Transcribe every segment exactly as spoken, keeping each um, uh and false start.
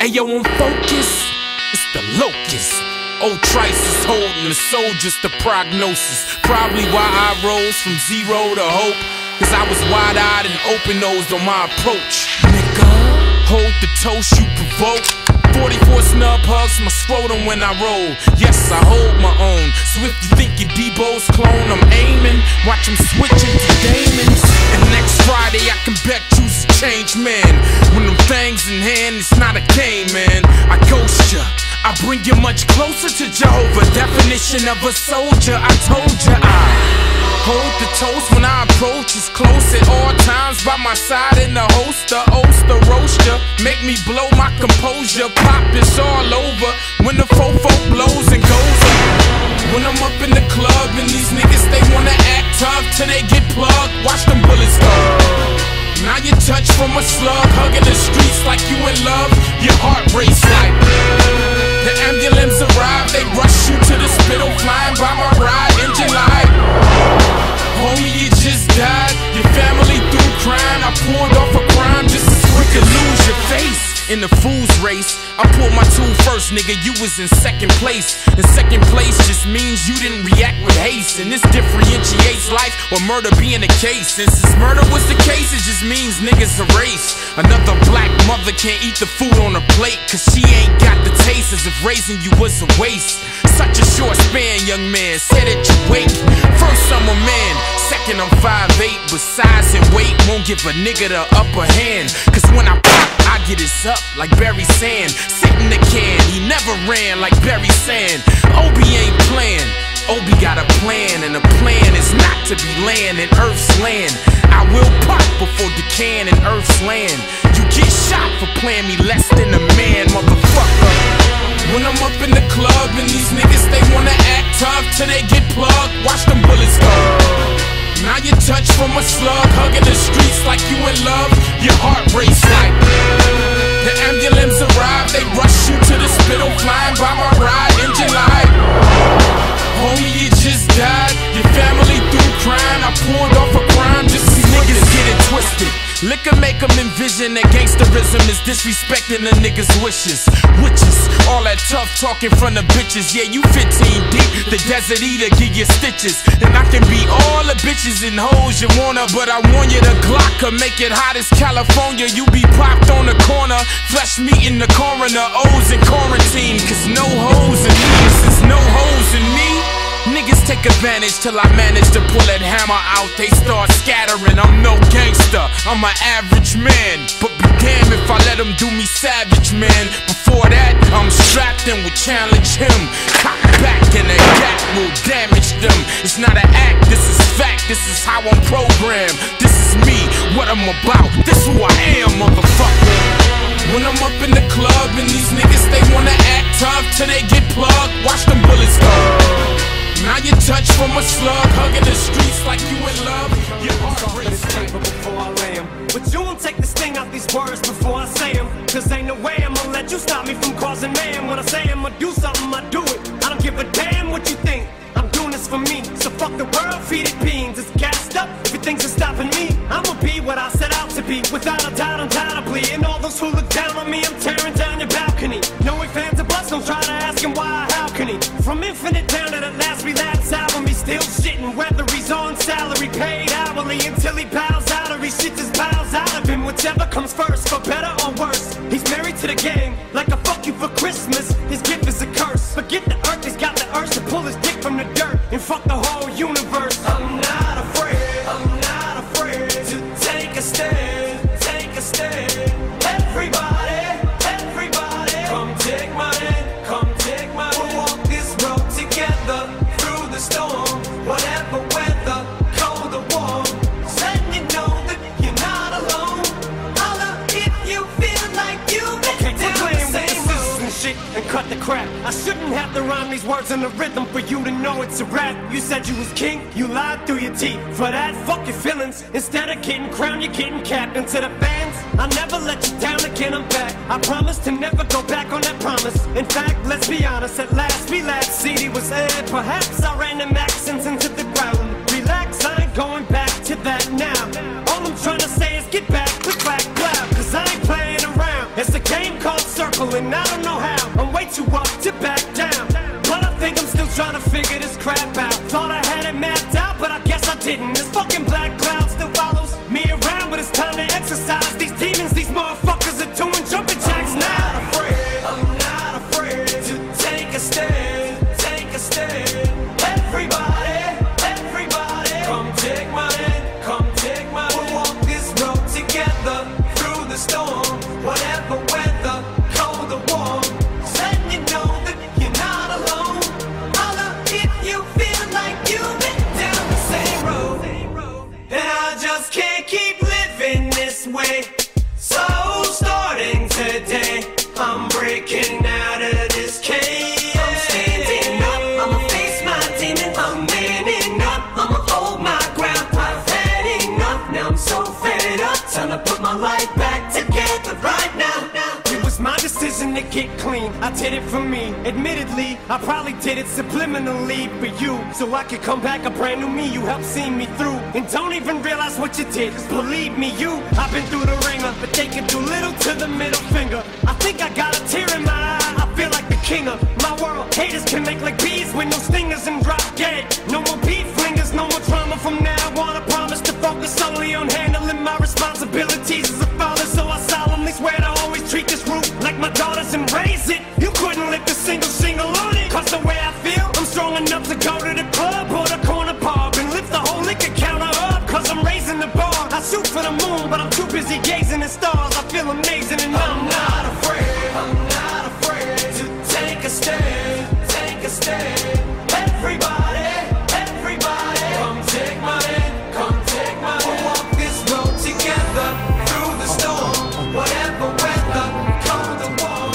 Ayo, I'm focused, it's the locust. Old Trice is holding the soldiers to prognosis. Probably why I rose from zero to hope, cause I was wide-eyed and open-nosed on my approach. Nigga, hold the toast you provoke. forty-four snub hugs my scrotum when I roll. Yes, I hold my own. So if you think you're Debo's clone, I'm aiming. Watch him switch into Damons. And next Friday I can bet you's a changed man. When them things in hand, it's not a game, man. I ghost ya, I bring you much closer to Jehovah. Definition of a soldier, I told ya I hold the toast when I approach. It's close at all times, by my side in the holster. Oster, roaster, make me blow my composure. Pop is all over when the fofo blows and goes up. When I'm up in the club and these niggas, they wanna act tough till they get plugged. Watch them bullets go. Now you touch from a slug, hugging the streets like you in love. Your heart race like the ambulance arrive, they rush you to the spittle, flying by my ride, engine light. Homie, you just died, your family through crying. I pulled off a crime just as quick to lose your face. In the fool's race, I pulled my tool first, nigga, you was in second place. And second place just means you didn't react with haste. And this differentiates life or murder being the case. And since murder was the case, it just means niggas erase. Another black mother can't eat the food on her plate, cause she ain't got the taste, as if raising you was a waste. Such a short span, young man, say that you wait. First I'm a man, second I'm five eight, but size and weight won't give a nigga the upper hand. Cause when I pop, I get his up like Barry Sand. Sit in the can, he never ran like Barry Sand. Obi ain't playing, Obi got a plan, and the plan is not to be land in Earth's land. I will pop before decaying in Earth's land. You get shot for playing me less than a man, motherfucker. When I'm up in the club and these niggas, they wanna act tough till they get plugged. Watch them bullets go. Now you touch from a slug, hugging the streets like you in love. Your heart race like the ambulance arrive, they rush you to the spittle, flying by my ride, engine light. Homie, you just died, your family through crying. I pulled off a crime just as niggas get it twisted. Liquor make them envision that gangsterism is disrespecting a nigga's wishes. Witches, all that tough talking from the bitches. Yeah, you fifteen deep, the desert eater give you stitches. And I can be all the bitches and hoes you wanna, but I want you to Glock or make it hot as California. You be popped on the corner, flesh meat in the coroner. O's in quarantine, cause no hoes in me. Since no hoes in me, niggas take advantage till I manage to pull that hammer out. They start scattering, I'm no gangster, I'm an average man. But be damned if I let them do me savage, man. Before that, I'm strapped and will challenge him. Cock back and that gap will damage them. It's not an act, this is fact, this is how I'm programmed. This is me, what I'm about, this who I am, motherfucker. When I'm up in the club and these niggas, they wanna act tough till they get plugged. Watch them bullets go. Now you touch from a slug, hugging the streets like you in love. Your heart race before I lay 'em. But you won't take the sting out these words before I say 'em. Cause ain't no way I'm gonna let you stop me from causing mayhem. When I say I'm gonna do something, I do it. I don't give a damn what you think, I'm doing this for me. So fuck the world, feed it beans. It's gassed up, if you think it's stopping me, I'ma be what I set out to be. Without a doubt, undoubtedly. And all those who look down on me, I'm tearing down your balcony. No ifs, ands, or buts, don't try to ask him why, how can he? From infinite down to the last relapse album, he's still shitting. Whether he's on salary, paid hourly, until he bows out or he shits his bowels out of him. Whichever comes first, for better or worse. He's married to the game, like a fuck you for Christmas. His gift is a curse. Forget the earth, he's got the urge to pull his dick from the dirt and fuck the whole universe. I'm not afraid, I'm not afraid to take a stand, take a stand. Everybody, everybody, come take my hand, come take my hand. We'll walk this road together through the storm, whatever weather, cold or warm. So letting you know that you're not alone. Holla if you feel like you've been okay, down the same road and shit and cut the crap. I shouldn't have to rhyme these words in the rhythm for you to know it's a rap. You said you was king, you lied through your teeth. For that, fuck your feelings. Instead of getting crowned, you're getting capped. And to the fans, I never let you down again, I'm back. I promise to never go back on that promise. In fact, let's be honest, at last we laughed. C D was aired, perhaps I ran them accents into the ground. Relax, I ain't going back to that now. All I'm trying to say is get back, click back, clap. Cause I ain't playing around. It's a game called circling. black cloud still follows me around, but it's time to exercise these demons. These motherfuckers are doing jumping jacks now. I'm not afraid, I'm not afraid to take a stand, take a stand. Everybody, everybody, come take my hand, come take my hand. We'll walk this road together through the storm, whatever weather, cold or warm. Just letting you know that you're not alone. Holla if you feel like you've been down the same road. And I just can't keep living this way. So starting today, I'm breaking out of this cage. I'm standing up, I'ma face my demon. I'm manning up, I'ma hold my ground. I've had enough, now I'm so fed up. Time to put my life back together right now. It was my decision to get clean, I did it for me. Admittedly, I probably did it subliminally for you, so I could come back a brand new me. You helped see me through, and don't even realize what you did, 'cause believe me, you, I've been through the ringer, but they can do little to the middle finger. I think I got a tear in my eye, I feel like the king of my world. Haters can make like bees with no stingers and drop dead. No more beef flingers, no more trauma from now on. I promise to focus solely on handling my responsibilities as a father, so I solemnly swear to always treat this roof like my daughters and raise it. You couldn't lift a single shingle on it, 'cause the way I feel, I'm strong enough to go to the club or the corner pub and lift the whole liquor counter up, 'cause I'm raising the bar. I shoot for the moon, but I'm too busy gazing at stars. I feel amazing and I'm not afraid, I'm not afraid to take a stand, take a stand. Everybody, everybody, come take my hand, come take my hand. We'll walk this road together through the storm, whatever weather, cold or warm.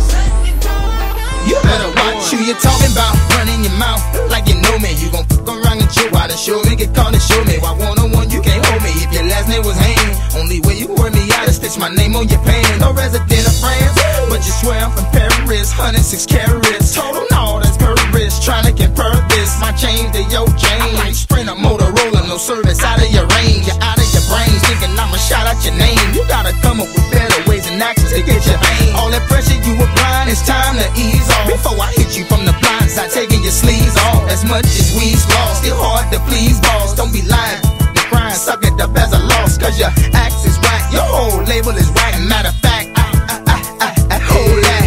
You better watch who you're talking about, running your mouth like you know me. You gon' fuck around and chill out and show me, get caught and show me. Why one-on-one you can't hold me if your last name was Hayne. Only way you wear me out is stitch my name on your pan. No resident of France, but you swear I'm from Paris. one hundred six carats, total no, that's Paris. Trying to compare this, my chain to your chain. I like sprint a Motorola, no service out of your range. You're out of your brains, thinking I'ma shout out your name. You gotta come up with better ways and actions to get your aim. All that pressure you applying, it's time to ease off. Before I hit you from the blind side, taking your sleeves off. As much as we's lost, still hard to please boss. Don't be lying, the grind, suck it up as a loss. 'Cause your axe is whack, your whole label is whack. Matter of fact, I, I, I, I, I hold that.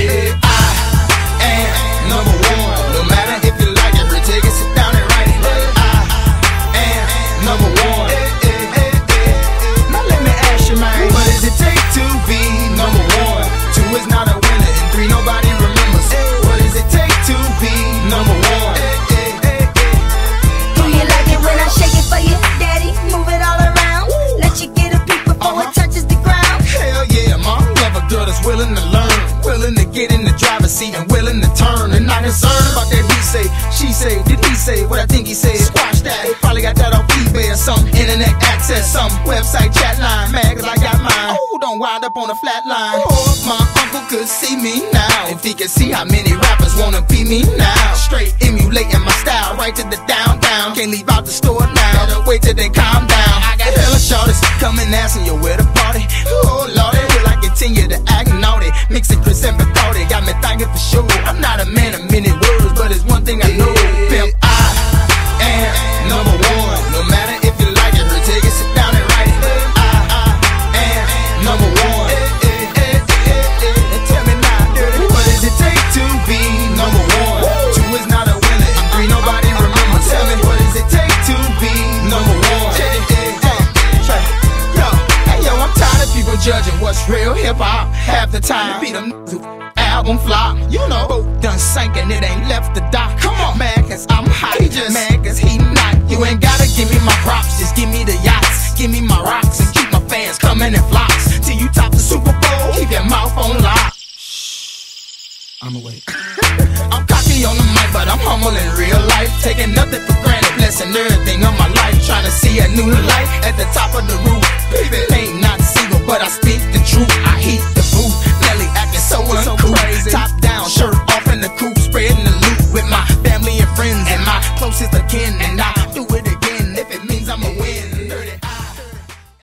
I am number one. No matter if you like it or take it, sit down and write it. I am number one. Now let me ask you, man, what does it take to be number one? Two is not a winner, and three nobody remembers. What does it take to be number one? Do you like it when I shake it for you, daddy? Move it all around, let you get a peek before it touches the ground. Hell yeah, mom, love a girl that's willing to learn, willing to get in the driver's seat and willing to turn. And not concerned about that he say, she say, did he say what I think he said? Squash that, he probably got that off eBay or something. Internet access, some website chat line, mad 'cause I got mine. Oh, don't wind up on a flat line. Oh, if my uncle could see me now, if he could see how many rappers wanna be me now. Straight emulating my style, right to the downtown. Can't leave out the store now, gotta wait till they calm down. I got hella shorties coming asking you where the party. Oh lordy, will I continue to act naughty? Mix it Chris and Bacardi, got me thinking for sure. I'm not a man of many words, but it's one thing I know. Pimp, I am number one. No matter if you like it or take it, sit down and write it. I, I am number one. And tell me now, what does it take to be number one? Two is not a winner, and three nobody remembers. Tell me, what does it take to be number one? Yo, hey yo, I'm tired of people judging what's real hip-hop. Half the time, beat them who album flop. You know, boat done sank and it ain't left the dock. Come on, man, 'cause I'm hot. He just mad 'cause he not. You ain't gotta give me my props, just give me the yachts. Give me my rocks and keep my fans coming in flocks. Till you top the Super Bowl, keep your mouth on lock. I'm awake. I'm cocky on the mic, but I'm humble in real life. Taking nothing for granted, blessing everything of my life. Trying to see a new light at the top